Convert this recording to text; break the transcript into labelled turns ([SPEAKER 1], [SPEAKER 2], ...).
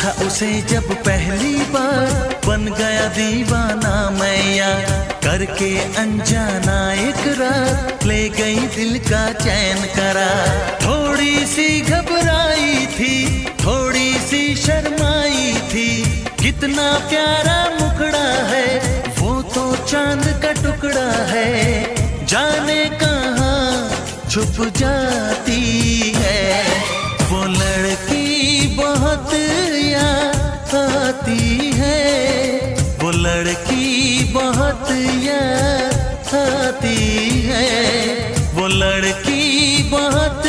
[SPEAKER 1] देखा उसे जब पहली बार, बन गया दीवाना मैया, करके अनजाना इकरार, ले गई दिल का चैन करार। थोड़ी सी घबराई थी, थोड़ी सी शर्माई थी, कितना प्यारा मुखड़ा है, वो तो चांद का टुकड़ा है, जाने कहाँ छुप जाती है। वो लड़की बहुत याद आती है, वो लड़की बहुत याद आती है, वो लड़की बहुत